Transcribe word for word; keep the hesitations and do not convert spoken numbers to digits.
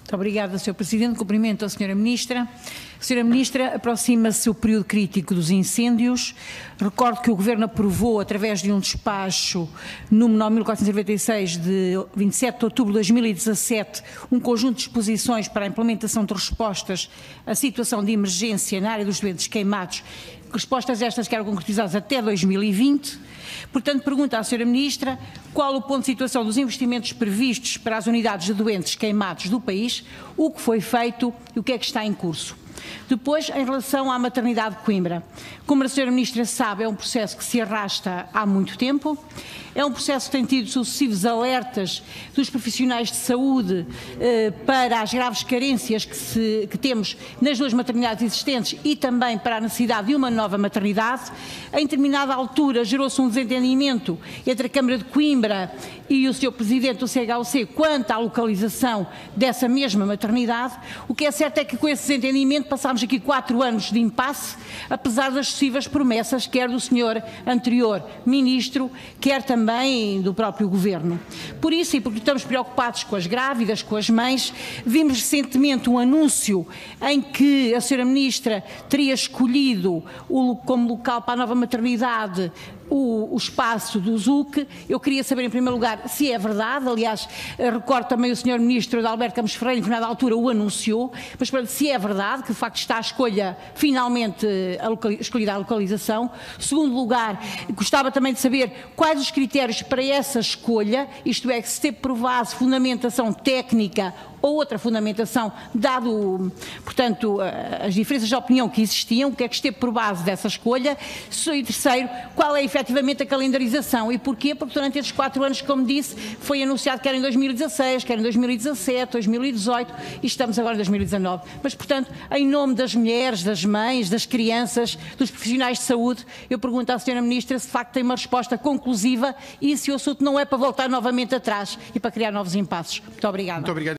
Muito obrigada, senhor Presidente. Cumprimento a senhora Ministra. Senhora Ministra, aproxima-se o período crítico dos incêndios. Recordo que o Governo aprovou, através de um despacho número mil quatrocentos e noventa e seis, de vinte e sete de outubro de dois mil e dezassete, um conjunto de disposições para a implementação de respostas à situação de emergência na área dos doentes queimados, respostas estas que eram concretizadas até dois mil e vinte. Portanto, pergunto à senhora Ministra qual o ponto de situação dos investimentos previstos para as unidades de doentes queimados do país, o que foi feito e o que é que está em curso. Depois, em relação à maternidade de Coimbra, como a senhora Ministra sabe, é um processo que se arrasta há muito tempo, é um processo que tem tido sucessivos alertas dos profissionais de saúde eh, para as graves carências que, se, que temos nas duas maternidades existentes e também para a necessidade de uma nova maternidade. Em determinada altura gerou-se um desentendimento entre a Câmara de Coimbra e o senhor Presidente do C H U C quanto à localização dessa mesma maternidade. O que é certo é que com esse desentendimento passámos aqui quatro anos de impasse, apesar das sucessivas promessas, quer do senhor anterior Ministro, quer também do próprio Governo. Por isso, e porque estamos preocupados com as grávidas, com as mães, vimos recentemente um anúncio em que a senhora Ministra teria escolhido o, como local para a nova maternidade O, o espaço do Z U C. Eu queria saber, em primeiro lugar, se é verdade. Aliás, recordo também o senhor Ministro Adalberto Campos Ferreira, em determinada altura o anunciou, mas para se é verdade que de facto está a escolha, finalmente a local, escolhida a localização. Segundo lugar, gostava também de saber quais os critérios para essa escolha, isto é, se teve provado fundamentação técnica ou outra fundamentação, dado, portanto, as diferenças de opinião que existiam, o que é que esteve por base dessa escolha. E terceiro, qual é efetivamente a calendarização e porquê? Porque durante estes quatro anos, como disse, foi anunciado que era em dois mil e dezasseis, que era em dois mil e dezassete, dois mil e dezoito e estamos agora em dois mil e dezanove. Mas, portanto, em nome das mulheres, das mães, das crianças, dos profissionais de saúde, eu pergunto à senhora Ministra se de facto tem uma resposta conclusiva e se o assunto não é para voltar novamente atrás e para criar novos impasses. Muito obrigada. Muito obrigado.